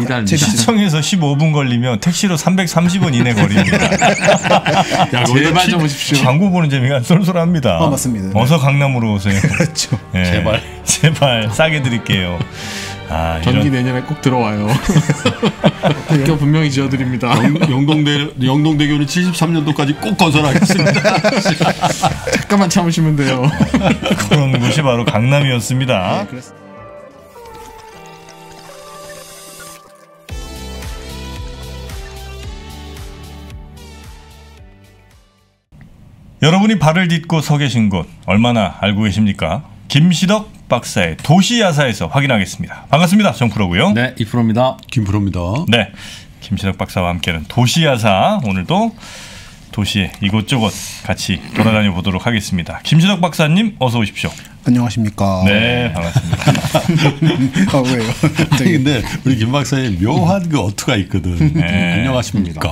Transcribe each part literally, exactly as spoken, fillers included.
이달 제 시청에서 십오 분 걸리면 택시로 삼백삼십 원 이내 거리입니다. 야, 제발 좀 오십시오. 광고 보는 재미가 쏠쏠합니다. 어, 맞습니다. 어서 강남으로 오세요. 그렇죠. 네. 제발. 제발 싸게 드릴게요. 아, 전기 이런... 내년에 꼭 들어와요. 학교 분명히 지어드립니다. 영동대 영동대교는 칠십삼 년도까지 꼭 건설하겠습니다. 잠깐만 참으시면 돼요. 그런 곳이 바로 강남이었습니다. 네, 그렇습니다. 여러분이 발을 딛고 서 계신 곳 얼마나 알고 계십니까? 김시덕 박사의 도시야사에서 확인하겠습니다. 반갑습니다. 정프로고요. 네, 이프로입니다. 김프로입니다. 네, 김시덕 박사와 함께하는 도시야사, 오늘도 도시의 이곳저곳 같이 돌아다녀 보도록 하겠습니다. 김시덕 박사님 어서 오십시오. 안녕하십니까. 네, 반갑습니다. 아, 왜요? 아니, 근데 우리 김 박사님 묘한 그 어투가 있거든. 네. 안녕하십니까.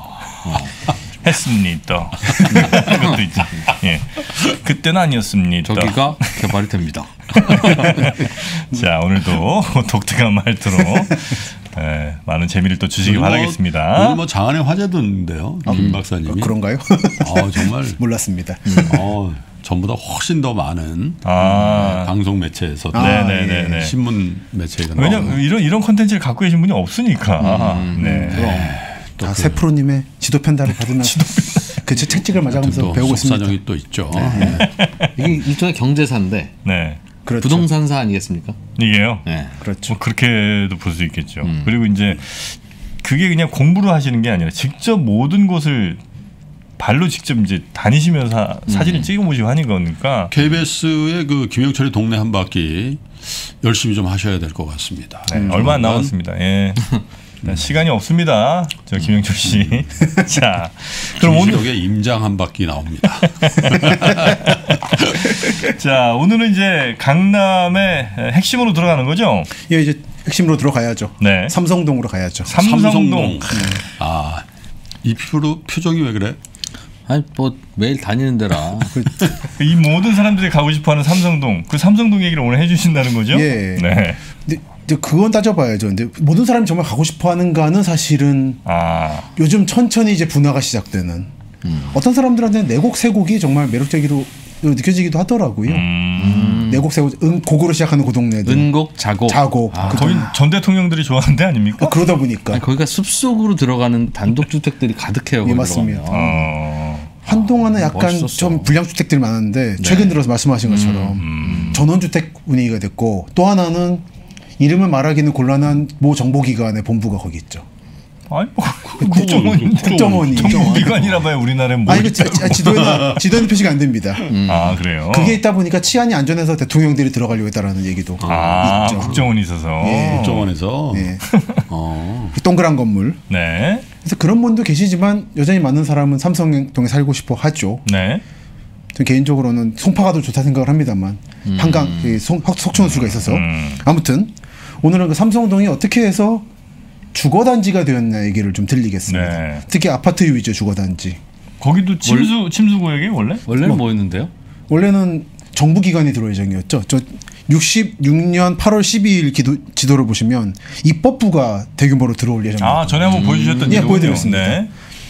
했습니다. 그것도 있죠. 예. 그때는 아니었습니다. 저기가 개발이 됩니다. 자, 오늘도 독특한 말투로 예, 많은 재미를 또 주시기 뭐, 바라겠습니다. 오늘 뭐 장안의 화제던데요, 아, 김 박사님이. 어, 그런가요? 아, 정말 몰랐습니다. 어, 전보다 훨씬 더 많은 아. 방송 매체에서 아, 네네네. 예, 신문 매체가 왜냐 나오고. 이런 이런 컨텐츠를 갖고 계신 분이 없으니까. 음, 네. 그럼. 다 세프로님의 지도 편달을 받으면서 그 책찍을 맞아가면서 배우고 있습니다. 속사정이 또 있죠. 이게 일종의 경제사인데 네. 그렇죠. 부동산사 아니겠습니까? 이게요. 네. 그렇죠. 뭐 그렇게도 볼 수 있겠죠. 음. 그리고 이제 그게 그냥 공부를 하시는 게 아니라 직접 모든 곳을 발로 직접 이제 다니시면서 사, 사진을 음. 찍어보시고 하는 거니까. 케이비에스의 그 김영철의 동네 한 바퀴 열심히 좀 하셔야 될 것 같습니다. 네, 얼마 안 남았습니다. 예. 시간이 없습니다. 저 김영철 씨. 자, 그럼 오늘 김시덕의 임장 한 바퀴 나옵니다. 자, 오늘은 이제 강남의 핵심으로 들어가는 거죠? 예, 이제 핵심으로 들어가야죠. 네. 삼성동으로 가야죠. 삼성동. 아, 이 표, 표정이 왜 그래? 아니 뭐 매일 다니는 데라. 이 모든 사람들이 가고 싶어하는 삼성동. 그 삼성동 얘기를 오늘 해주신다는 거죠? 예. 네. 근데 이제 그건 따져봐야죠. 근데 모든 사람이 정말 가고 싶어하는가는 사실은 아, 요즘 천천히 이제 분화가 시작되는. 음. 어떤 사람들한테는 내곡 세곡이 정말 매력적으로 느껴지기도 하더라고요. 음. 내곡 세곡, 은 곡으로 시작하는 그 동네들. 은곡 자곡. 자곡. 아, 그 거의 전 대통령들이 좋아하는 데 아닙니까? 어, 그러다 보니까 아니, 거기가 숲속으로 들어가는 단독 주택들이 가득해요. 예, 거기 맞습니다. 들어가면. 어. 한동안은 약간 멋있었어. 좀 불량 주택들이 많았는데 네. 최근 들어서 말씀하신 것처럼 음. 전원주택 분위기가 됐고, 또 하나는 이름을 말하기는 곤란한 모 정보기관의 본부가 거기 있죠. 아니 뭐 국정원인데 국정원이. 정보기관이라 봐요. 우리나라는 뭐 아니 그 있죠? 지- 지도에는 지도에는 표시가 안 됩니다. 음. 아, 그래요? 그게 있다 보니까 치안이 안전해서 대통령들이 들어가려고 했다라는 얘기도 아, 있죠. 국정원이 있어서. 예. 국정원에서. 예. 어. 그 동그란 건물. 네. 그래서 그런 분도 계시지만 여전히 많은 사람은 삼성동에 살고 싶어 하죠. 네. 저 개인적으로는 송파가 더 좋다 생각을 합니다만 음. 한강 그 송- 석촌호수가 있어서 음. 아무튼 오늘은 그 삼성동이 어떻게 해서 주거단지가 되었나 얘기를 좀 들리겠습니다. 네. 특히 아파트 위주 주거단지. 거기도 침수 침수 구역이 원래? 원래는 뭐였는데요? 원래는 정부기관이 들어올 예정이었죠. 저 육십육 년 팔월 십이일 기도, 지도를 보시면 입법부가 대규모로 들어올 예정입니다. 아, 전에 한번 보여주셨던 예, 지도군요. 보여드렸습니다. 네.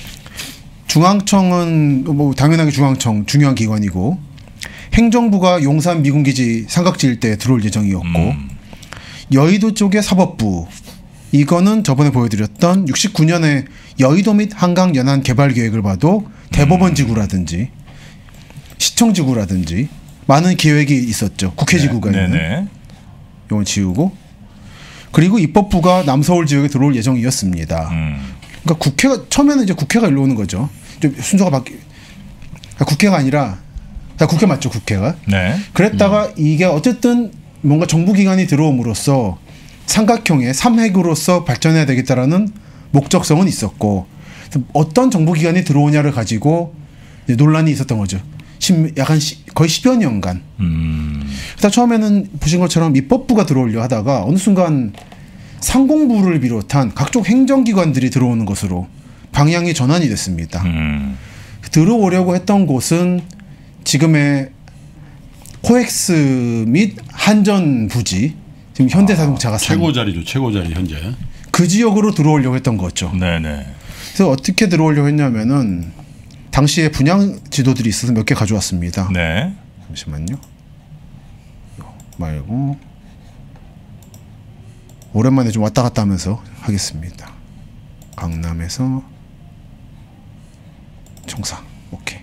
중앙청은 뭐 당연하게 중앙청 중요한 기관이고, 행정부가 용산 미군기지 삼각지 일대에 들어올 예정이었고, 음. 여의도 쪽의 사법부, 이거는 저번에 보여드렸던 육십구 년에 여의도 및 한강 연안 개발 계획을 봐도 대법원 지구라든지 시청 지구라든지 많은 계획이 있었죠. 국회 지구가 네, 있는. 네. 이건 지우고, 그리고 입법부가 남서울 지역에 들어올 예정이었습니다. 음. 그러니까 국회가 처음에는 이제 국회가 일로 오는 거죠. 좀 순서가 바뀌. 아, 국회가 아니라 아, 국회 맞죠, 국회가. 네. 그랬다가 이게 어쨌든 뭔가 정부기관이 들어옴으로써 삼각형의 삼핵으로서 발전해야 되겠다라는 목적성은 있었고, 어떤 정부기관이 들어오냐를 가지고 이제 논란이 있었던 거죠. 십, 약간 시, 거의 십여 년간. 음. 그래서 처음에는 보신 것처럼 입법부가 들어오려 하다가 어느 순간 상공부를 비롯한 각종 행정기관들이 들어오는 것으로 방향이 전환이 됐습니다. 음. 들어오려고 했던 곳은 지금의 코엑스 및 한전 부지, 지금 현대자동차가 산 최고 자리죠, 최고 자리 현재. 그 지역으로 들어오려고 했던 거죠. 네네. 그래서 어떻게 들어오려고 했냐면은 당시에 분양 지도들이 있어서 몇 개 가져왔습니다. 네. 잠시만요. 이거 말고 오랜만에 좀 왔다 갔다 하면서 하겠습니다. 강남에서 청사. 오케이.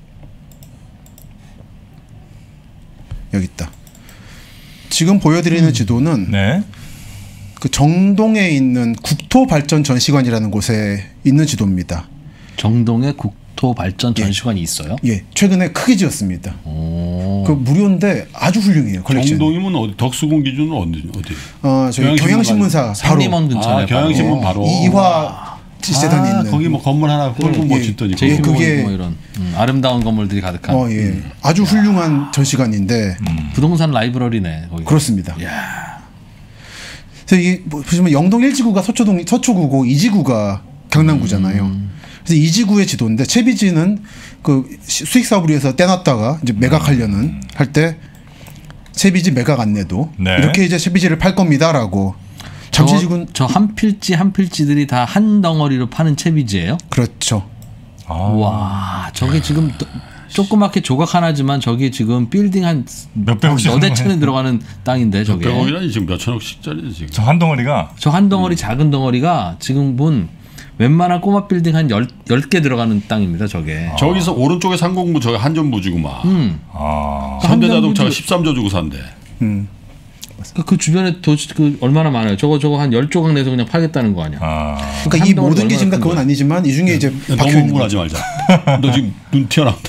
여기 있다. 지금 보여드리는 음. 지도는 네. 그 정동에 있는 국토발전전시관이라는 곳에 있는 지도입니다. 정동에 국토발전 전시관이 있어요? 예, 최근에 크게 지었습니다. 오. 그 무료인데 아주 훌륭해요. 컬렉션. 정동이면 어디 덕수궁 기준은 어디 어디? 어, 저희 경향신문사 바로 상림원 근처에 아, 경향신문 바로. 이화 지재단에 아, 있는. 거기 뭐 건물 하나 홀고 멋있더니. 예, 그게- 뭐 이런 음, 아름다운 건물들이 가득한 어, 예, 아주 훌륭한 전시관인데 부동산 라이브러리네. 거기. 그렇습니다. 그래서 이게 뭐 보시면 영동 일 지구가 서초동 서초구고 이 지구가 경남구잖아요. 음. 그래서 이 지구의 지도인데 채비지는 그 시- 수익 사업을 위해서 떼놨다가 이제 매각하려는 할 때 채비지 매각 안내도 네. 이렇게 이제 채비지를 팔 겁니다라고. 잠실지구는 저 한 필지 한 필지들이 다 한 덩어리로 파는 채비지예요? 그렇죠. 아. 와, 저게 지금 또- 조그맣게 조각 하나지만 저기 지금 빌딩 한 몇백억씩 너댓 채는 들어가는 땅인데 저게. 백억이라니 지금 몇 천억씩짜리 지금. 저 한 덩어리가 저 한 덩어리 작은 덩어리가 지금 본 웬만한 꼬마 빌딩 한 열 개 들어가는 땅입니다, 저게. 저기서 오른쪽에 상공부 저기 한전부지고 막. 음. 아. 현대자동차가 한전부지- 십삼 조 주고 산대. 음. 그, 그 주변에 도시 그 얼마나 많아요. 저거 저거 한 열 조각 내서 그냥 팔겠다는 거 아니야. 아. 그러니까 한 이 덩어리 모든 게 지금 다 얼마나 그건 큰 아니지만 이 중에 이제 박혀 너무 있는 흥분하지 거죠. 말자. 너 지금 눈 튀어나온다.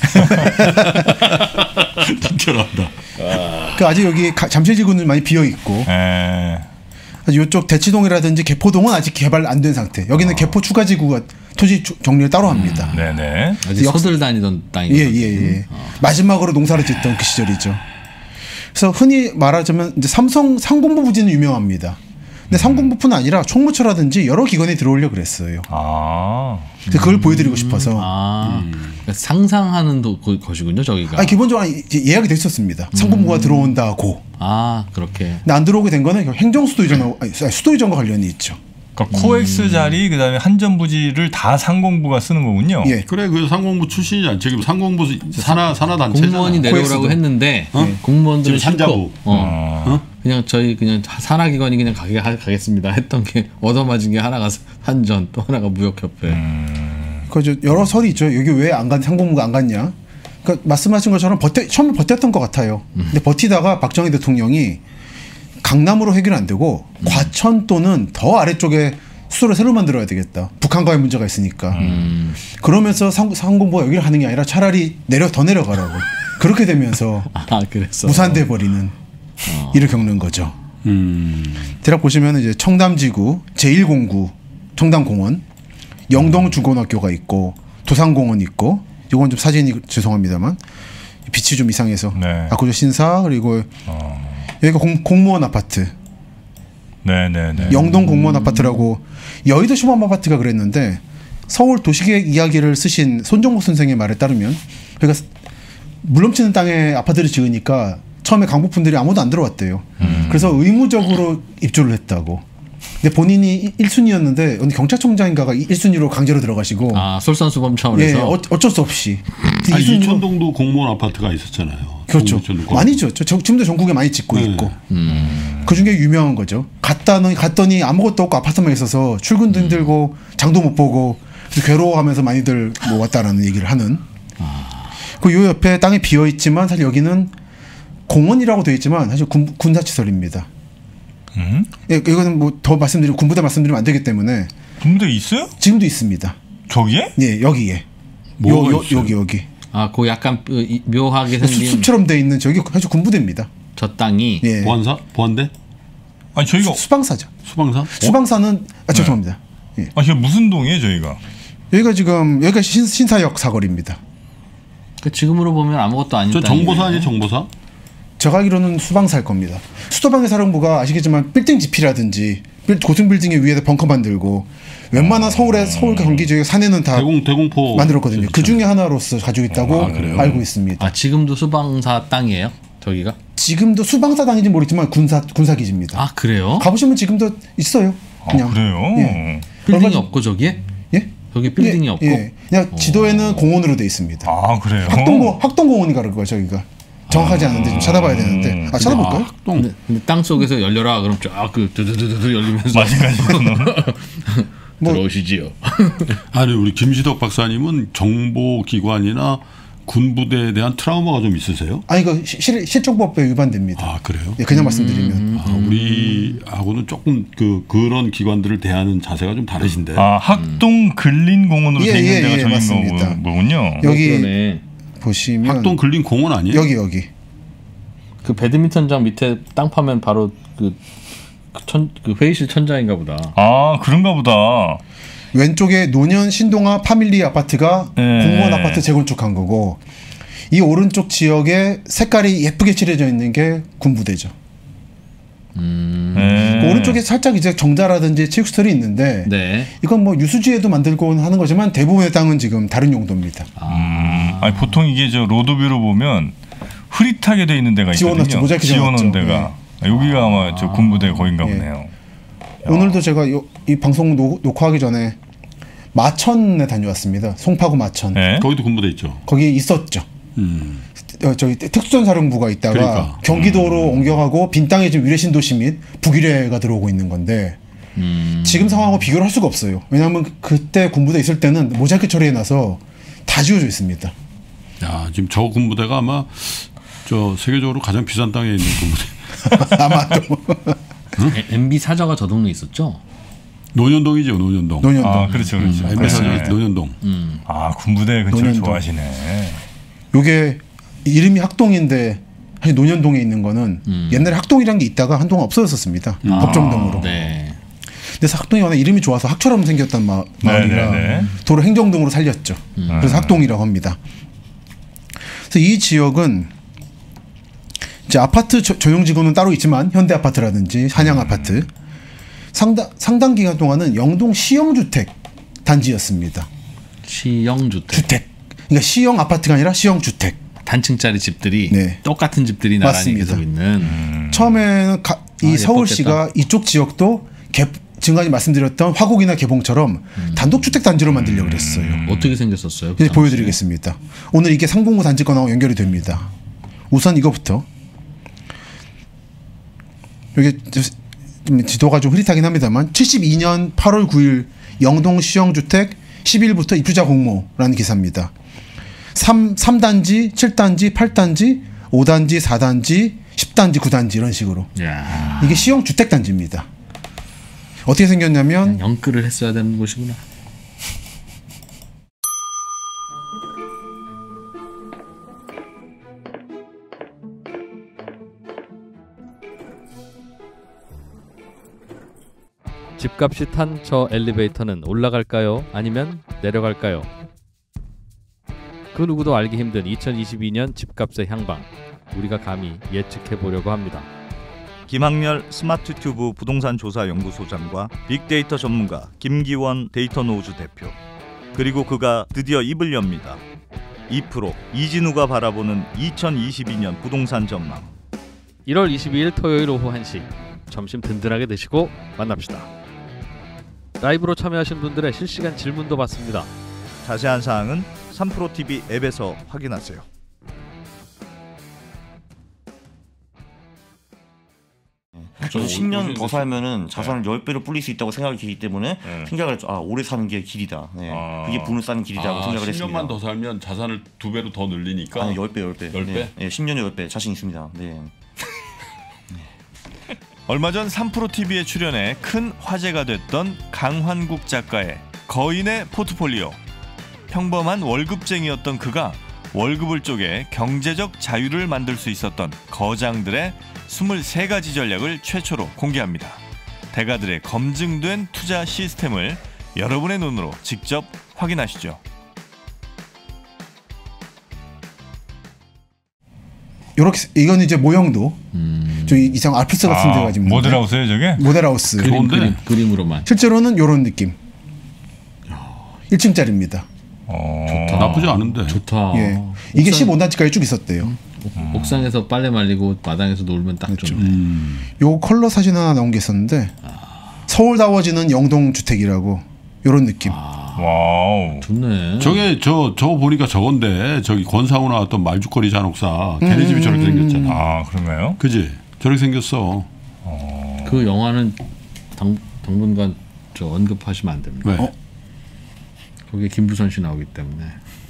눈 튀어나온다. 그 아직 여기 가- 잠실지구는 많이 비어 있고 에. 이쪽 대치동이라든지 개포동은 아직 개발 안 된 상태. 여기는 개포 추가지구가 토지 주- 정리를 따로 합니다. 네네. 아직 역- 서들 다니던 땅이거든. 예예 예. 마지막으로 농사를 짓던 그 시절이죠. 그래서 흔히 말하자면 이제 삼성 상공부 부지는 유명합니다. 근데 상공부뿐 아니라 총무처라든지 여러 기관이 들어오려 그랬어요. 아. 그래서 그걸 보여드리고 싶어서. 아, 그러니까 상상하는 도, 그- 것이군요, 저기가. 아니, 기본적으로 이제 예약이 돼 있었습니다. 상공부가 들어온다고. 아, 그렇게. 근데 안 들어오게 된 거는 행정수도 이전과 아니, 수도 이전과 관련이 있죠. 그러니까 코엑스 자리 그다음에 한전부지를 다 상공부가 쓰는 거군요. 예. 그래 그 상공부 출신이잖아. 지금 상공부 산하 산하 단체잖아. 공무원이 내려오라고 코엑스도. 했는데 어? 공무원들은 지금 산자부. 싫고 어. 아. 그냥 저희 그냥 산하기관이 그냥 가게 하- 가겠습니다 했던 게 얻어맞은 게 하나가 한전 또 하나가 무역협회. 그죠 여러 설이 있죠. 여기 왜 안 간 상공부가 안 갔냐? 그러니까 말씀하신 것처럼 버텨 처음에 버텼던 것 같아요. 근데 버티다가 박정희 대통령이 강남으로 해결 안 되고 음. 과천 또는 더 아래쪽에 수도를 새로 만들어야 되겠다. 북한과의 문제가 있으니까. 음. 그러면서 상, 상공부가 여기를 하는 게 아니라 차라리 내려 더 내려가라고. 그렇게 되면서 아, 그랬어. 무산돼 버리는 일을 겪는 거죠. 음. 대략 보시면 이제 청담지구 제일 공구 청담공원, 영동중고등학교가 있고 도산공원 있고 이건 좀 사진이 죄송합니다만 빛이 좀 이상해서 네. 아쿠조 신사 그리고 어. 여기가 공, 공무원 아파트 네네네. 영동 공무원 아파트라고 여의도 시범 아파트가 그랬는데 서울 도시계획 이야기를 쓰신 손정목 선생의 말에 따르면 그러니까 물넘치는 땅에 아파트를 지으니까 처음에 강북분들이 아무도 안 들어왔대요. 음. 그래서 의무적으로 입주를 했다고. 근데 본인이 일 순위였는데 어느 경찰청장인가가 일 순위로 강제로 들어가시고 아, 솔선수범 예, 차원에서. 어, 어쩔 수 없이 아, 이 순위로- 이천동도 공무원 아파트가 있었잖아요. 그렇죠. 이천동 많이 지었죠. 저- 지금도 전국에 많이 짓고 네. 있고. 음. 그 중에 유명한 거죠. 갔다는 갔더니 아무것도 없고 아파트만 있어서 출근도 힘들고 장도 못 보고 그래서 괴로워하면서 많이들 뭐 왔다라는 얘기를 하는. 그 요 옆에 땅이 비어 있지만 사실 여기는 공원이라고 되어 있지만 사실 군, 군사시설입니다. 음? 예, 이거는 뭐 더 말씀드리고 군부대 말씀드리면 안 되기 때문에 군부대 있어요? 지금도 있습니다. 저기에? 예, 여기에. 뭐가 요, 요, 있어요? 여기 여기. 아, 그 약간 그 이- 묘하게 생긴 숲, 숲처럼 돼 있는 저기 사실 군부대입니다. 저 땅이 예. 보안사? 보안대? 아니 저희가 수, 수방사죠. 수방사? 수방사는 아 죄송합니다. 예. 아 이게 무슨 동이에요 저희가? 여기가 지금 여기가 신, 신사역 사거리입니다. 그 지금으로 보면 아무것도 아닌 저 땅이네. 정보사 아니에요? 정보사? 제가 알기로는 수방사일 겁니다. 수도방위 사령부가 아시겠지만 빌딩 지피라든지 빌- 고층 빌딩의 위에다 벙커 만들고 웬만한 서울의 서울 경기 지역 산에는 다 대공 대공포 만들었거든요. 그 중에 하나로서 가지고 있다고 아, 그래요? 알고 있습니다. 아, 지금도 수방사 땅이에요? 저기가? 지금도 수방사 당인지 모르겠지만 군사 군사 기지입니다. 아, 그래요? 가보시면 지금도 있어요. 그냥 아, 그래요? 예. 빌딩이 얼마 없고 저기에? 예? 저기 빌딩이 예, 없고? 예. 그냥 지도에는 공원으로 돼 있습니다. 아 그래요? 학동공 학동공원인가 그럴 저기가 정확하지 않은데 좀 찾아봐야 되는데 아 찾아볼까요? 아, 학동. 근데, 근데 땅 속에서 열려라 그럼 쫙그 두두두두 열리면서 마찬가지로는 뭐- 들어오시지요. 아니 우리 김시덕 박사님은 정보기관이나 군부대에 대한 트라우마가 좀 있으세요? 아니 이거 시- 실, 실종법에 위반됩니다. 아 그래요? 예, 그냥 말씀드리면 아, 우리하고는 조금 그 그런 기관들을 대하는 자세가 좀 다르신데. 아 학동 근린공원으로 예, 돼 있는 예, 데가 예, 저긴 맞습니다. 거- 거군요. 여기 그러네. 보시면 학동 근린 공원 아니에요? 여기 여기 그 배드민턴장 밑에 땅 파면 바로 그, 그, 천, 그 회의실 천장인가 보다. 아 그런가 보다. 왼쪽에 노년 신동아 파밀리 아파트가 예. 공무원 아파트 재건축한 거고 이 오른쪽 지역에 색깔이 예쁘게 칠해져 있는 게 군부대죠. 음. 예. 그 오른쪽에 살짝 이제 정자라든지 체육시설이 있는데 네. 이건 뭐 유수지에도 만들고 하는 거지만 대부분의 땅은 지금 다른 용도입니다. 음, 아니 보통 이게 저 로드뷰로 보면 흐릿하게 돼 있는 데가 있거든요. 지워놨죠. 모자이크 지워놓은 지워놨죠. 데가 여기가 아마 저 군부대 거인가 예. 보네요. 오늘도 제가 요, 이 방송 녹, 녹화하기 전에 마천에 다녀왔습니다. 송파구 마천. 예? 거기도 군부대 있죠. 거기 있었죠. 음. 어, 저기 특수전사령부가 있다가 그러니까. 경기도로 옮겨가고 빈 땅에 지금 위례신도시 및 북위례가 들어오고 있는 건데 음. 지금 상황하고 비교를 할 수가 없어요. 왜냐하면 그때 군부대 있을 때는 모자이크 처리해놔서 다 지워져 있습니다. 야 지금 저 군부대가 아마 저 세계적으로 가장 비싼 땅에 있는 군부대. 아마도 엠비 사저가 저 동네 있었죠? 논현동이죠, 논현동. 노년도. 아 그렇죠, 그렇죠. 엠비 사저 네. 논현동. 음. 아 군부대 근처를 노년동. 좋아하시네. 요게 이름이 학동인데 사실 노년동에 있는 거는 음. 옛날에 학동이라는 게 있다가 한동안 없어졌었습니다. 법정동으로. 네. 그래서 학동이 워낙 이름이 좋아서 학처럼 생겼단 마, 마을이라 네, 네, 네. 도로 행정동으로 살렸죠. 그래서 학동이라고 합니다. 그래서 이 지역은 이제 아파트 저, 조용지구는 따로 있지만 현대 아파트라든지 한양 아파트 상당 상당 기간 동안은 영동 시형 주택 단지였습니다. 시형 주택. 주택. 그러니까 시형 아파트가 아니라 시형 주택. 단층짜리 집들이 네. 똑같은 집들이 나란히 맞습니다. 계속 있는. 처음에는 가, 이 아, 서울시가 이쪽 지역도 개, 지금까지 말씀드렸던 화곡이나 개봉처럼 단독 주택 단지로 만들려고 그랬어요. 어떻게 생겼었어요? 그 이제 당시에? 보여드리겠습니다. 오늘 이게 상봉구 단지권하고 연결이 됩니다. 우선 이거부터 여기 좀 지도가 좀 흐릿하긴 합니다만 칠십이 년 팔월 구일 영동 시형주택 십 일부터 입주자 공모라는 기사입니다. 삼, 삼 단지, 칠 단지, 팔 단지, 오 단지, 사 단지, 십 단지, 구 단지 이런 식으로 야, 이게 시형주택 단지입니다. 어떻게 생겼냐면 영끌을 했어야 되는 곳이구나. 집값이 탄 저 엘리베이터는 올라갈까요? 아니면 내려갈까요? 그 누구도 알기 힘든 이천이십이 년 집값의 향방, 우리가 감히 예측해 보려고 합니다. 김학렬 스마트튜브 부동산 조사 연구소장과 빅데이터 전문가 김기원 데이터노우즈 대표, 그리고 그가 드디어 입을 엽니다. 이 프로 이진우가 바라보는 이천이십이 년 부동산 전망. 일월 이십이일 토요일 오후 한 시, 점심 든든하게 드시고 만납시다. 라이브로 참여하신 분들의 실시간 질문도 받습니다. 자세한 사항은 삼프로티비 앱에서 확인하세요. 저는 십 년 더 살면은 자산을 십 배로 불릴 수 있다고 생각이 들기 때문에 네. 생각을 했죠. 아, 오래 사는 게 길이다. 네. 아. 그게 분을 쌓는 길이라고 아, 생각을 십 년만 했습니다. 더 살면 자산을 두 배로 더 늘리니까. 아니, 십 배, 십 배. 십 배? 네. 네, 십 년에 십 배 자신 있습니다. 네. 얼마 전 삼프로티비에 출연해 큰 화제가 됐던 강환국 작가의 거인의 포트폴리오. 평범한 월급쟁이였던 그가 월급을 쪼개 경제적 자유를 만들 수 있었던 거장들의 스물세 가지 전략을 최초로 공개합니다. 대가들의 검증된 투자 시스템을 여러분의 눈으로 직접 확인하시죠. 이렇게 이건 이제 모형도 음, 저 이상 알프스 같은 데가 지금 있는데. 모델하우스예요 저게? 모델하우스. 그림, 좋은데? 그림, 그림으로만. 실제로는 이런 느낌. 일 층짜리입니다. 어... 나쁘지 않은데. 좋다. 예. 이게 옥상- 십오 단지까지 쭉 있었대요. 옥상에서 빨래 말리고 마당에서 놀면 딱 좀. 음. 요 컬러 사진 하나 나온 게 있었는데 서울다워지는 영동 주택이라고 이런 느낌. 아, 와우. 좋네. 저게 저 저거 보니까 저건데 저기 권상우 나왔던 말죽거리 잔혹사 걔네 집이 저렇게 생겼잖아. 아 그런가요? 그지? 저렇게 생겼어. 그 영화는 당, 당분간 저 언급하시면 안 됩니다. 왜? 어? 거기에 김부선 씨 나오기 때문에.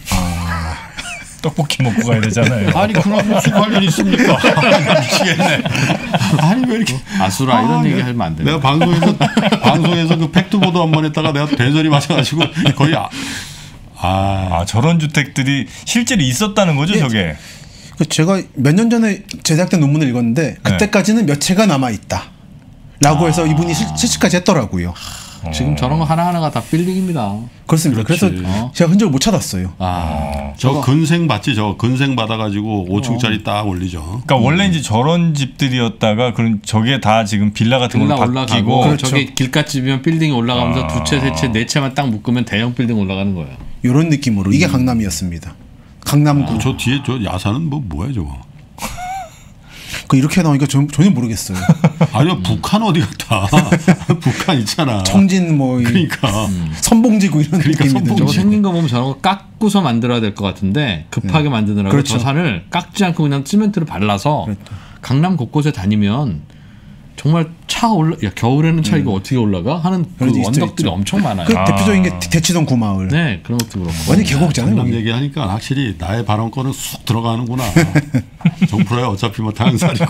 떡볶이 먹고 가야 되잖아요. 아니 그럼 무슨 관련 있습니까? 미치겠네. 아니 왜 이렇게 아수라 이런 아, 얘기 내가, 하면 안 됩니다. 내가 방송에서 방송에서 그 팩트 보도 한 번 했다가 내가 대전이 맞아가지고 거의 아, 아, 아 저런 주택들이 실제로 있었다는 거죠, 예. 저게. 그 제가 몇 년 전에 제작된 논문을 읽었는데 그때까지는 몇 채가 남아 있다. 라고 해서 이분이 실, 실시까지 했더라고요. 지금 저런 거 하나하나가 다 빌딩입니다. 그렇습니다. 그렇지. 그래서 어. 제가 흔적을 못 찾았어요. 아, 저 근생 받지 저 근생 받아가지고 오 층짜리 딱 올리죠. 그러니까 원래 이제 저런 집들이었다가 그런 저게 다 지금 빌라 같은 빌라 걸로 올라가고 바뀌고 그렇죠. 저기 길가집이면 빌딩이 올라가면서 아. 두 채, 세 채, 네 채만 딱 묶으면 대형 빌딩 올라가는 거예요. 이런 느낌으로 이게 강남이었습니다. 강남구. 저 뒤에 저 야산은 뭐 뭐야 저거? 그 이렇게 나오니까 전, 전혀 모르겠어요. 아니요 북한 어디 갔다? 북한 있잖아. 청진 뭐 이- 그러니까 선봉지구 이런 그러니까 느낌인데 저거 선봉지. 생긴 거 보면 저런 거 깎고서 만들어야 될 것 같은데 급하게 만드느라고 그렇죠. 저 산을 깎지 않고 그냥 시멘트를 발라서 그렇죠. 강남 곳곳에 다니면 정말 차 올라 야 겨울에는 차 이거 어떻게 올라가 하는 그 그런 게 있죠, 언덕들이 있죠. 엄청 많아요. 그 대표적인 게 대- 대치동 구마을. 네 그런 것도 그렇고. 완전 계곡이잖아요. 강남 거기. 얘기하니까 확실히 나의 발언권은 쑥 들어가는구나. 정프로야 어차피 뭐 당살이고.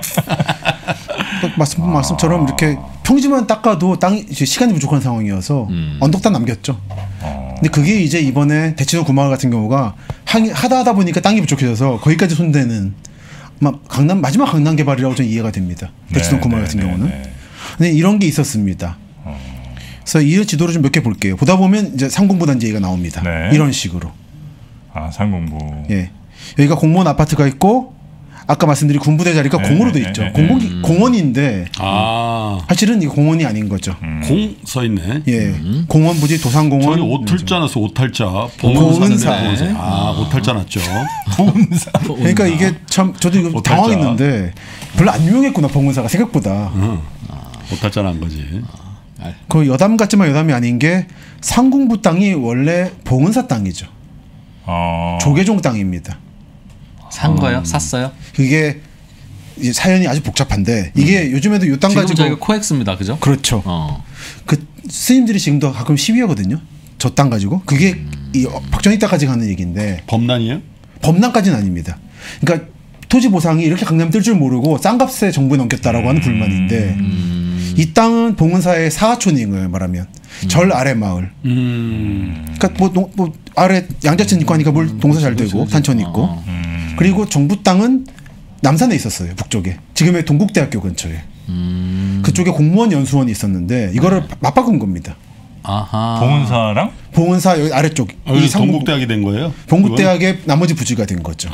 또 말씀 말씀처럼 이렇게 평지만 닦아도 땅이 이제 시간이 부족한 상황이어서 음. 언덕 다 남겼죠. 근데 그게 이제 이번에 대치동 구마을 같은 경우가 하기, 하다 하다 보니까 땅이 부족해져서 거기까지 손대는 막 강남 마지막 강남 개발이라고 좀 이해가 됩니다. 대치동 네, 구마을 네, 같은 네, 경우는. 네. 근데 이런 게 있었습니다. 그래서 이 지도를 좀 몇 개 볼게요. 보다 보면 이제 상공부단지 얘기가 나옵니다. 네. 이런 식으로. 아 상공부. 예. 여기가 공무원 아파트가 있고 아까 말씀드린 군부대 자리가 네, 공으로 돼 네, 있죠. 네, 공공 네. 공원인데 아, 사실은 이거 공원이 아닌 거죠. 공 써있네. 예. 공원 부지 도산공원. 저기 오탈자 났어 오탈자. 보은사. 보은사. 아 오탈자 났죠. 보은사. 그러니까 이게 참 저도 이거 오탈자. 당황했는데 별로 안 유명했구나 봉은사가 생각보다. 응. 오탈자 난 거지. 그 여담 같지만 여담이 아닌 게 상공부 땅이 원래 봉은사 땅이죠. 어. 조계종 땅입니다. 산 거요? 샀어요? 그게 이제 사연이 아주 복잡한데 이게 요즘에도 이 땅 지금 가지고 저희가 코엑스입니다, 그죠? 그렇죠. 어. 그 스님들이 지금도 가끔 시위하거든요. 저 땅 가지고 그게 이 박정희 땅까지 가는 얘기인데 범난이에요? 범람까지는 아닙니다. 그러니까 토지 보상이 이렇게 강남이 뜰 줄 모르고 싼값에 정부에 넘겼다라고 하는 불만인데 이 땅은 봉은사의 사하촌인 거예요. 말하면 절 아래 마을. 음. 그러니까 뭐, 농, 뭐 아래 양자천 있고 하니까 물 농사 잘 되고 그렇지, 산천 그렇지. 있고 어. 그리고 정부 땅은 남산에 있었어요. 북쪽에 지금의 동국대학교 근처에 음. 그쪽에 공무원 연수원이 있었는데 이거를 맞바꾼 겁니다. 아하. 봉은사랑 봉은사 여기 아래쪽 아, 그래서 동국대학이 된 거예요? 동국대학의 나머지 부지가 된 거죠.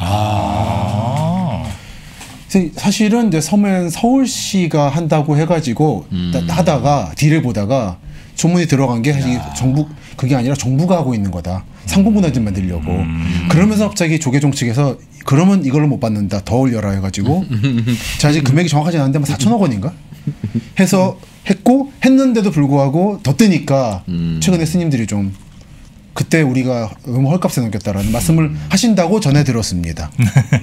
아. 그래서 사실은 이제 섬엔 서울시가 한다고 해가지고 음. 따- 하다가 딜을 보다가 소문이 들어간 게 사실 정부 그게 아니라 정부가 하고 있는 거다. 상공분할좀 만들려고. 음. 그러면서 갑자기 조계종 측에서 그러면 이걸로 못 받는다. 더 올려라 해가지고 제가 아직 금액이 정확하지 않은데 뭐 사천억 원인가 해서 했고 했는데도 불구하고 더 뜨니까 음. 최근에 스님들이 좀 그때 우리가 너무 헐값에 넘겼다라는 말씀을 하신다고 전해 들었습니다.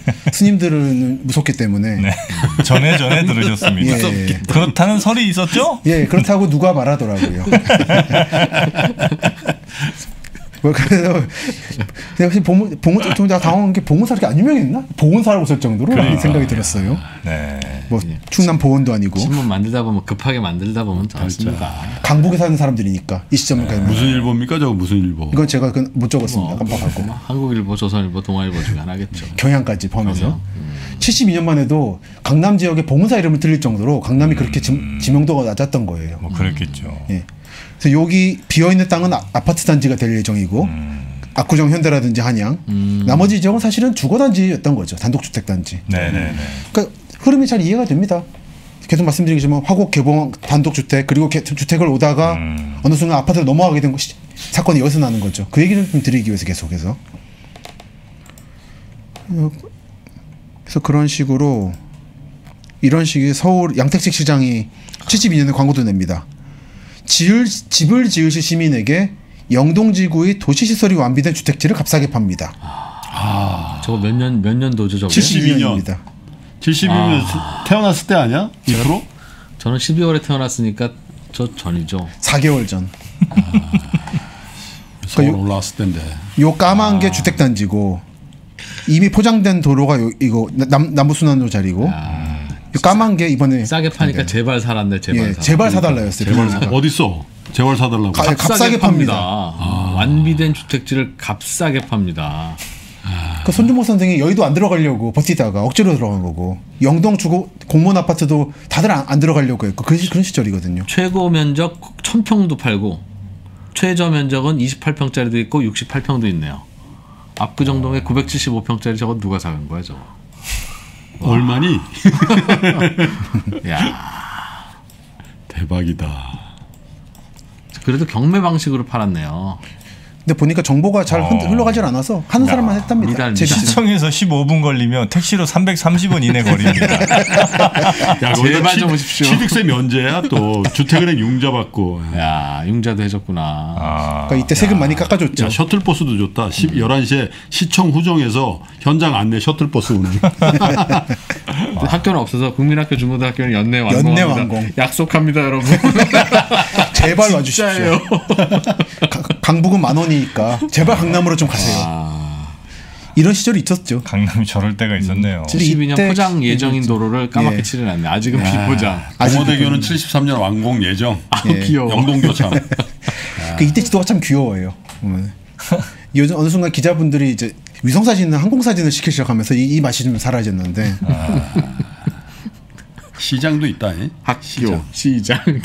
스님들은 무섭기 때문에 네. 전에 전에 들으셨습니다. 예. 그렇다는 설이 있었죠? 예, 그렇다고 누가 말하더라고요. 뭐 그래서 내가 혹시 봉 봉은 좀 당황한 게 봉은사 이렇게 안 유명했나? 보은사라고 쓸 정도로 그러니까. 생각이 들었어요. 네. 뭐 충남 보은도 아니고 신문 만들다 보면 급하게 만들다 보면 닿습니다. 강북에 사는 사람들이니까 이 시점을 가면 무슨 일보입니까? 저거 무슨 일보? 이건 제가 그 못 적었습니다. 뭐, 깜빡하고 뭐 한국일보, 조선일보, 동아일보 중에 하나겠죠. 경향까지 포함해서 그럼요. 칠십이 년만 해도 강남 지역에 봉은사 이름을 들릴 정도로 강남이 그렇게 지, 지명도가 낮았던 거예요. 뭐 그랬겠죠. 예. 그래서 여기 비어 있는 땅은 아, 아파트 단지가 될 예정이고 음. 압구정 현대라든지 한양 음. 나머지 지역은 사실은 주거 단지였던 거죠. 단독주택 단지. 네네네. 그러니까 흐름이 잘 이해가 됩니다. 계속 말씀드리지만 화곡 개봉 단독주택 그리고 개, 주택을 오다가 음. 어느 순간 아파트로 넘어가게 된 것이 사건이 여기서 나는 거죠. 그 얘기를 좀 드리기 위해서 계속해서. 그래서 그런 식으로 이런 식의 서울 양택식 시장이 칠십이 년에 광고도 냅니다. 지을 집을 지으실 시민에게 영동지구의 도시시설이 완비된 주택지를 값싸게 팝니다. 아, 저거 몇 년 몇 년도죠 저거? 칠십이 년입니다. 칠십이 년 아. 태어났을 때 아니야? 이 프로? 저는 십이월에 태어났으니까 저 전이죠. 사 개월 전. 아. 서울 그러니까 올라왔을 때인데. 요 까만 게 아. 주택단지고 이미 포장된 도로가 요, 이거 남, 남부순환로 자리고 아. 요 까만 게 이번에 싸게 파니까 제발 사란데 제발 예, 사. 제발 사달라였어요. 제발 사. 어디 있어? 제발 사달라고. 가, 값싸게, 값싸게 팝니다. 아. 완비된 주택지를 값싸게 팝니다. 그 손준모 선생이 여의도 안 들어가려고 버티다가 억지로 들어간 거고 영동 주거 공무원 아파트도 다들 안, 안 들어가려고 했고 그런, 그런 시절이거든요. 최고 면적 천 평도 팔고 최저 면적은 이십팔 평짜리도 있고 육십팔 평도 있네요. 압구정동에 구백칠십오 평짜리 저거 누가 사는 거야 저거? 얼마니? 야 대박이다. 그래도 경매 방식으로 팔았네요. 근데 보니까 정보가 잘 어. 흘러가질 않아서 하는 사람만 했답니다. 미달, 미달. 시청에서 십오 분 걸리면 택시로 삼백삼십 원 이내 거리입니다. 야, 제발 좀 오십시오. 취득세 면제야 또 주택은행 융자 받고. 야 융자도 해줬구나. 아. 그러니까 이때 세금 야. 많이 깎아줬죠. 야, 셔틀버스도 좋다. 음. 열한 시에 시청 후정에서 현장 안내 셔틀버스 운행. 학교는 없어서 국민학교 중고등학교는 연내 완공합니다. 연내 완공. 약속합니다 여러분. 제발 와주십시오. 강북은 만 원이니까 제발 강남으로 좀 가세요. 아... 이런 시절이 있었죠. 강남이 저럴 때가 있었네요. 음, 칠십이 년 포장 예정인 도로를 까맣게 예. 칠해놨네. 아직은 비포장. 동호대교는 칠십삼 년 완공 예정. 아, 예. 귀여워. 영동교 참. 그 이때 지도가 참 귀여워요. 요즘 어느 순간 기자분들이 이제 위성 사진은 항공 사진을 시키기 시작하면서 이, 이 맛이 좀 사라졌는데. 아... 시장도 있다. 예? 학교, 시장. 시장.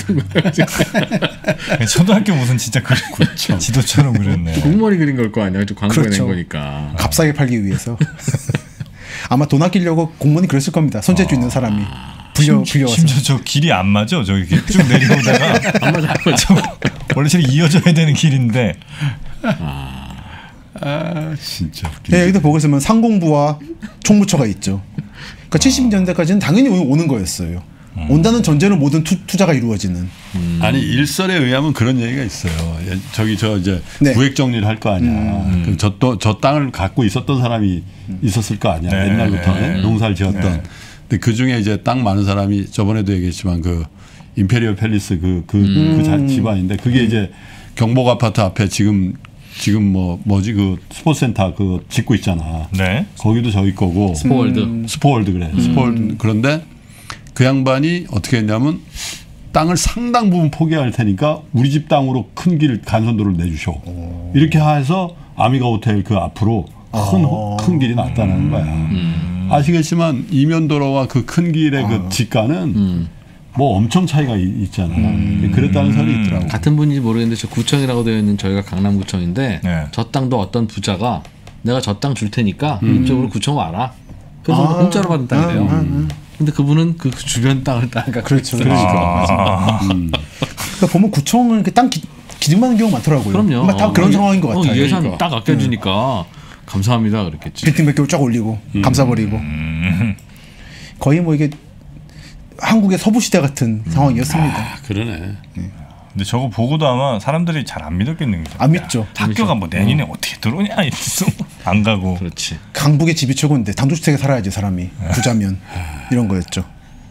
초등학교 무슨 진짜 그 그렇죠. 지도처럼 그렸네. 공무원이 그린 걸 거 아니야? 광고에 그렇죠. 낸 거니까. 값싸게 팔기 위해서. 아마 돈 아끼려고 공무원이 그랬을 겁니다. 손재주 있는 사람이. 불려, 심, 심지어 저 길이 안 맞아. 저기 쭉 내려오다가 안 맞아. 안 맞아. 원래 저기 이어져야 되는 길인데. 아, 아 진짜. 네, 여기도 보고 있으면 상공부와 총무처가 있죠. 그러니까 칠십 년대까지는 당연히 오는 거였어요. 음. 온다는 전제로 모든 투, 투자가 이루어지는. 음. 아니 일설에 의하면 그런 얘기가 있어요. 저기 저 이제 네. 구획 정리를 할 거 아니야. 음. 그럼 저 또 저 땅을 갖고 있었던 사람이 음. 있었을 거 아니야. 네. 옛날부터 네. 농사를 지었던. 네. 근데 그 중에 이제 땅 많은 사람이 저번에도 얘기했지만 그 임페리얼 팰리스 그 그 그 그 집안인데 그게 음. 이제 경복 아파트 앞에 지금. 지금 뭐 뭐지 그 스포츠센터 그 짓고 있잖아. 네. 거기도 저희 거고. 스포월드. 음. 스포월드 그래. 음. 스포월드. 그런데 그 양반이 어떻게 했냐면 땅을 상당 부분 포기할 테니까 우리 집 땅으로 큰 길 간선도를 내주셔. 오. 이렇게 해서 아미가 호텔 그 앞으로 큰, 아. 큰 길이 났다는 거야. 음. 아시겠지만 이면도로와 그 큰 길의 아. 그 지가는 음. 뭐 엄청 차이가 있잖아. 음. 그랬다는 설이 있더라고. 같은 분인지 모르겠는데 저 구청이라고 되어 있는 저희가 강남구청인데 네. 저 땅도 어떤 부자가 내가 저 땅 줄 테니까 음. 이쪽으로 구청 와라. 그래서 아. 공짜로 받은 땅이래요. 아. 음. 근데 그분은 그 주변 땅을 따니까 그렇죠. 그러니까. 아. 음. 그러니까 보면 구청은 이렇게 땅 기, 기증받는 경우 많더라고요. 그럼요. 다 어, 그런 어, 상황인 것 같아요. 어, 예산 그러니까. 딱 아껴주니까 음. 감사합니다 그랬겠지. 빌딩 몇 개를 쫙 올리고 음. 감사버리고 음. 거의 뭐 이게 한국의 서부 시대 같은 음. 상황이었습니다. 아, 그러네. 네. 근데 저거 보고도 아마 사람들이 잘 안 믿었겠는 거죠. 안 믿죠. 학교가 뭐 내년에 어. 어떻게 들어오냐 이랬어. 안 가고. 그렇지. 강북의 집이 최고인데 단독주택에 살아야지 사람이 부자면 이런 거였죠.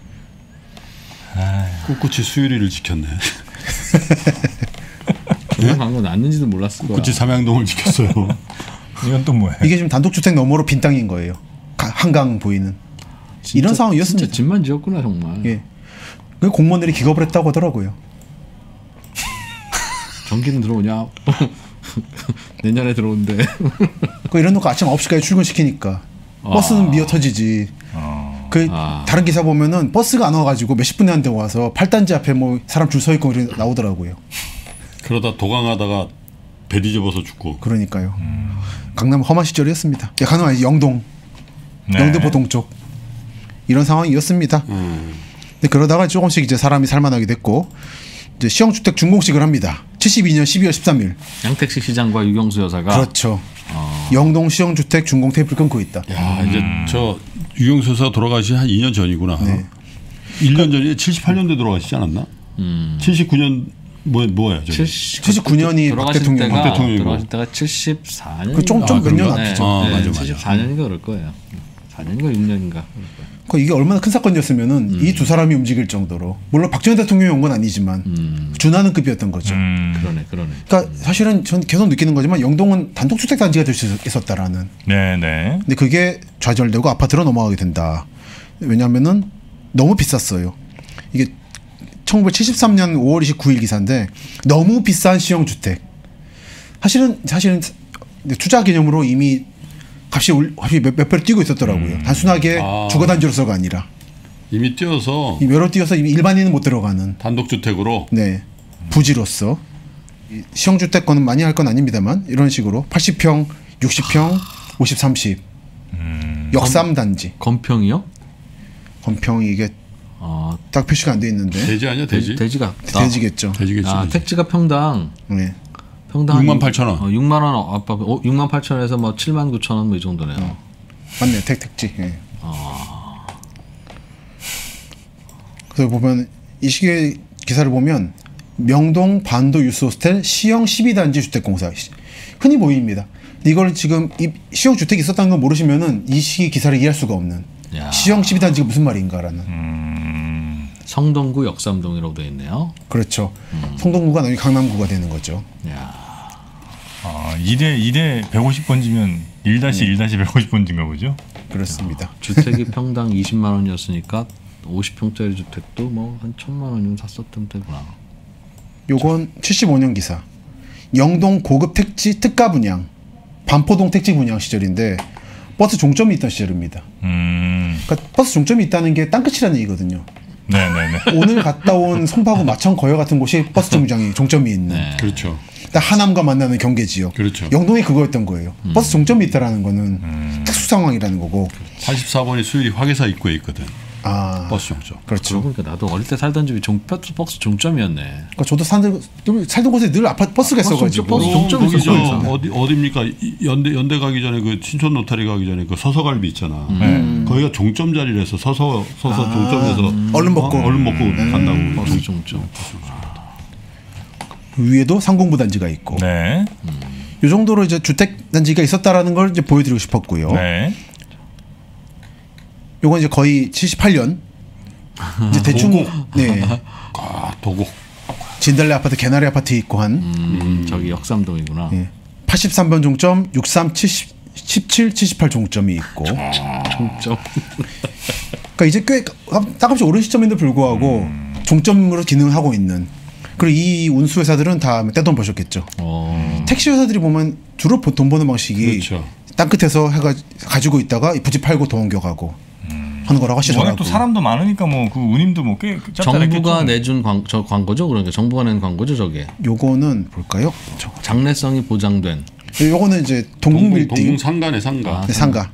꿋꿋이 수유리를 지켰네. 저런 광고 났는지도 몰랐을 거야. 꿋꿋이 삼양동을 지켰어요. 이건 또 뭐야? 이게 지금 단독주택 너머로 빈 땅인 거예요. 한강 보이는. 진짜, 이런 상황이었습니다. 진짜 집만 지었구나 정말. 예. 그 공무원들이 기겁을 했다고 하더라고요. 전기는 들어오냐? 내년에 들어온대. 그 이런 놓고 아침 아홉 시까지 출근시키니까 아. 버스는 미어 터지지. 아. 그 아. 다른 기사 보면은 버스가 안 와가지고 몇십 분에 한 대 와서 팔단지 앞에 뭐 사람 줄 서 있고 나오더라고요. 그러다 도강하다가 배 뒤집어서 죽고. 그러니까요. 음. 강남 험한 시절이었습니다. 예, 가능한 영동, 네. 영등포 동쪽. 이런 상황이었습니다. 음. 근데 그러다가 조금씩 이제 사람이 살만하게 됐고 이제 시형주택 준공식을 합니다. 칠십이 년 십이월 십삼일. 양택식 시장과 유경수 여사가. 그렇죠. 어. 영동 시형주택 준공 테이프를 끊고 있다. 야, 음. 이제 저 유경수 여사 돌아가신 한 이 년 전이구나. 네. 일 년 전에 칠십팔 년도에 돌아가시지 않았나? 음. 칠십구 년 뭐 뭐예요? 저기? 칠십구 년이 박 돌아가실 대통령. 때가 박 대통령이고. 돌아가실 때가 칠십사 년. 그 좀 좀 아, 몇 년 그런가? 앞이죠. 아, 네, 맞아, 맞아. 칠십사 년인가 그럴 거예요. 사 년인가 육 년인가. 그 이게 얼마나 큰 사건이었으면은 음. 이 두 사람이 움직일 정도로 물론 박정희 대통령이 온 건 아니지만 음. 준하는 급이었던 거죠. 음. 그러네, 그러네. 그러니까 사실은 전 계속 느끼는 거지만 영동은 단독 주택 단지가 될 수 있었다라는. 네네. 근데 그게 좌절되고 아파트로 넘어가게 된다. 왜냐하면은 너무 비쌌어요. 이게 천구백칠십삼 년 오월 이십구 일 기사인데 너무 비싼 시형 주택. 사실은 사실은 투자 개념으로 이미 값이 올- 값이 몇, 몇 배로 뛰고 있었더라고요. 음. 단순하게 아. 주거 단지로서가 아니라 이미 뛰어서 이 여러 뛰어서 이미 일반인은 못 들어가는. 단독주택으로 네. 부지로서 이 시형 주택권은 많이 할 건 아닙니다만 이런 식으로 팔십 평, 육십 평, 오십, 삼십 역삼 단지. 건평이요? 건평이 이게 아, 딱 표시가 안 돼 있는데 돼지 아니야 돼지? 돼지가 돼지겠죠. 돼지겠지. 아, 돼지. 택지가 평당 네. 평당 육만 팔천 원. 어, 육만 원 아빠 어, 육만 팔천 원에서 뭐 칠만 구천 원 뭐 이 정도네요. 맞네. 택 택지. 예. 아. 그래서 보면 이 시기의 기사를 보면 명동 반도 유스호스텔 시형 십이 단지 주택공사 흔히 보입니다. 근데 이걸 지금 이 시형 주택이 있었다는 걸 모르시면은 이 시기 기사를 이해할 수가 없는. 야. 시형 십이 단지가 무슨 말인가라는. 음. 성동구 역삼동이라고 되어 있네요. 그렇죠. 성동구가 나중에 강남구가 되는 거죠. 야. 아, 일에 일에 백오십 번지면 일 다시 일 다시 백오십 번지인가 보죠? 그렇습니다. 주택이 평당 이십만 원이었으니까 오십 평짜리 주택도 뭐 한 천만 원이면 샀었던 때구나. 요건 칠십오 년 기사. 영동 고급 택지 특가 분양. 반포동 택지 분양 시절인데 버스 종점이 있던 시절입니다. 음. 그러니까 버스 종점이 있다는 게 땅끝이라는 얘기거든요. 네네네. 오늘 갔다 온 송파구 마천 거여 같은 곳이 버스 정류장이 종점이 있는. 네. 그렇죠. 딱 하남과 만나는 경계 지역. 그렇죠. 영동이 그거였던 거예요. 음. 버스 종점이 있다라는 거는 음. 특수 상황이라는 거고. 팔십사 번이 수일이 화계사 입구에 있거든. 아, 버스 종점. 그렇죠. 그러니까 나도 어릴 때 살던 집이 종, 버스, 버스 종점이었네. 그러니까 저도 살던, 살던 곳에 늘 아파트 버스가 버스 있어가지고. 버스 종점이 거기 저 있었어요. 어디 어디입니까? 이- 연대 연대 가기 전에 그 신촌 노타리 가기 전에 그 서서갈비 있잖아. 네. 거기가 종점 자리라서 서서 서서 종점에서 얼른 먹고. 어, 얼른 먹고 간다고. 버스 종점. 위에도 상공부 단지가 있고. 네. 이 정도로 이제 주택 단지가 있었다라는 걸 이제 보여드리고 싶었고요. 네. 요건 이제 거의 칠십팔 년. 이제 대충 네 아 도곡. 진달래 아파트, 개나리 아파트 있고 한 음, 저기 역삼동이구나. 예. 팔십삼 번 종점, 육십삼, 칠십, 십칠, 칠십팔 종점이 있고. 종점. 그러니까 이제 꽤 땅값이 오른 시점인데 불구하고 종점으로 기능을 하고 있는. 그리고 이 운수 회사들은 다 떼돈 버셨겠죠. 어. 택시 회사들이 보면 주로 돈 버는 방식이 그렇죠. 땅 끝에서 해가 가지고 있다가 부지 팔고 더 옮겨가고 하는 거라고 워낙 하시더라고요. 또 사람도 많으니까 뭐 그 운임도 뭐꽤 정부가 내준 광, 저 광고죠. 그러니까 정부가 낸 광고죠, 저게. 요거는 볼까요? 저, 장래성이 보장된. 요거는 이제 동궁 동궁빌딩 동궁 상가네 상가. 네, 상가.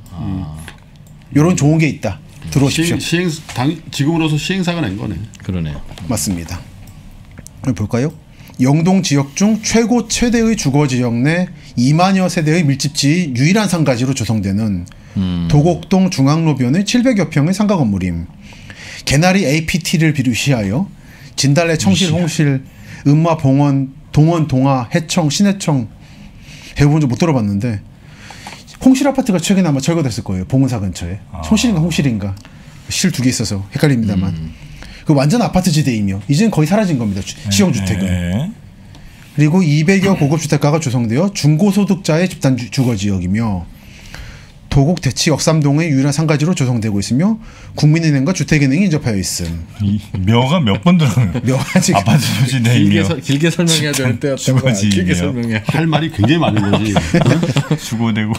요런 좋은 게 있다. 들어오십시오. 시행, 시행 당 지금으로서 시행사가 낸 거네. 그러네요. 맞습니다. 한번 볼까요? 영동 지역 중 최고 최대의 주거 지역 내 이만여 세대의 밀집지 유일한 상가지로 조성되는 음. 도곡동 중앙로변의 칠백여 평의 상가 건물임. 개나리 에이피티를 비롯하여 진달래, 청실, 홍실, 음마, 봉원, 동원, 동화, 해청, 신해청 대부분 좀 못 들어봤는데 홍실 아파트가 최근에 아마 철거됐을 거예요. 봉은사 근처에. 청실인가 홍실인가 실 두 개 있어서 헷갈립니다만 음. 그 완전 아파트 지대이며 이제는 거의 사라진 겁니다. 시형 주택은. 네. 그리고 이백여 고급 주택가가 조성되어 중고소득자의 집단 주- 주거 지역이며 도곡 대치 역삼동의 유일한 상가지로 조성되고 있으며 국민은행과 주택은행이 인접하여 있음. 이 묘가 몇 번 들어가요? 묘가 지금 아파트 소지대 길게, 묘. 서, 길게 설명해야 될 때였던 거야. 주거지, 길게 묘. 설명해. 할 말이 굉장히 많은 거지. 주고되고.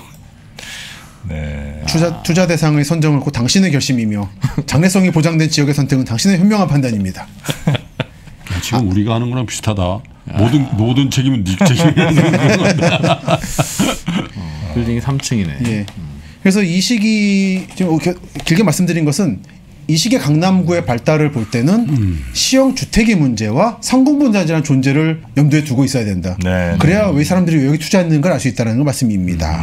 네. 투자, 투자 대상의 선정을 곧 당신의 결심이며 장래성이 보장된 지역의 선택은 당신의 현명한 판단입니다. 지금 우리가 하는 거랑 비슷하다. 모든 모든 책임은 네 책임이라는 거. 빌딩이 삼 층이네. 예. 그래서 이 시기 지금 겨- 길게 말씀드린 것은 이 시기의 강남구의 발달을 볼 때는 음. 시형 주택의 문제와 상공분자지라는 존재를 염두에 두고 있어야 된다. 네, 그래야 왜 사람들이 왜 여기 투자했는 걸 알 수 있다는 걸 말씀입니다.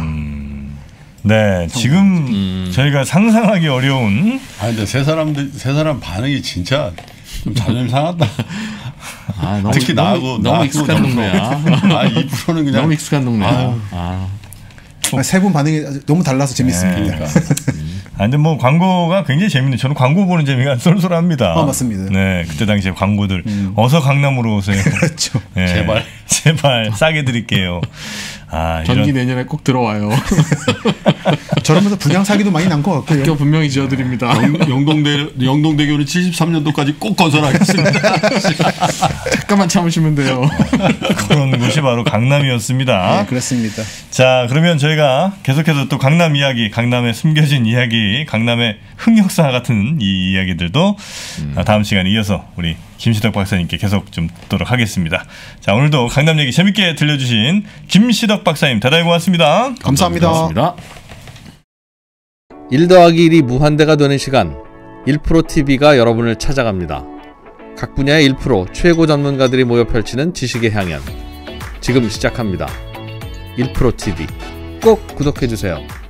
네. 지금 저희가 상상하기 어려운 아 근데 세 사람들 세 사람 반응이 진짜 좀 자존심 상한다. 아, 너무, 특히 너무, 나하고 너무 나하고 익숙한 너무 동네야. 아, 이 프로는 그냥 너무 익숙한 동네야. 아유. 아. 세 분 반응이 너무 달라서 재밌습니다. 네. 아, 근데 뭐 광고가 굉장히 재밌는. 저는 광고 보는 재미가 쏠쏠합니다. 아, 맞습니다. 네, 그때 당시에 광고들 어서 강남으로 오세요. 그렇죠. 네, 제발. 제발 싸게 드릴게요. 아, 전기 이런 내년에 꼭 들어와요. 저러면서 분양 사기도 많이 난 것 같고요. 학교 분명히 지어드립니다. 영- 영동대 영동대교는 칠십삼 년도까지 꼭 건설하겠습니다. 잠깐만 참으시면 돼요. 그런 곳이 바로 강남이었습니다. 네, 그렇습니다. 자, 그러면 저희가 계속해서 또 강남 이야기, 강남의 숨겨진 이야기, 강남의 흑역사 같은 이 이야기들도 음. 다음 시간에 이어서 우리 김시덕 박사님께 계속 좀 듣도록 하겠습니다. 자, 오늘도 강남 얘기 재밌게 들려주신 김시덕 박사님 대단히 고맙습니다. 감사합니다. 고맙습니다. 일 더하기 일이 무한대가 되는 시간 일 프로 티비가 여러분을 찾아갑니다. 각 분야의 일 프로 최고 전문가들이 모여 펼치는 지식의 향연 지금 시작합니다. 일 프로 티비 꼭 구독해주세요.